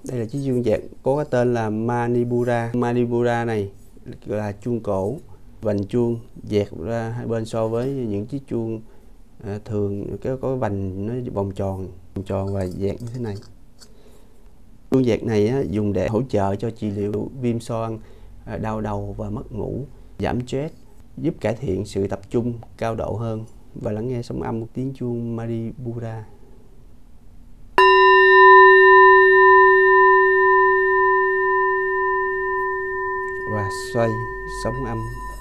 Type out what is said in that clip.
Đây là chiếc chuông dẹt có cái tên là Manipura. Manipura này là chuông cổ, vành chuông dẹt ra hai bên so với những chiếc chuông thường có vành nó vòng tròn và dẹt như thế này. Chuông dẹt này dùng để hỗ trợ cho trị liệu viêm xoang, đau đầu và mất ngủ, giảm stress, giúp cải thiện sự tập trung cao độ hơn. Và lắng nghe sóng âm tiếng chuông Manipura. Và xoay sóng âm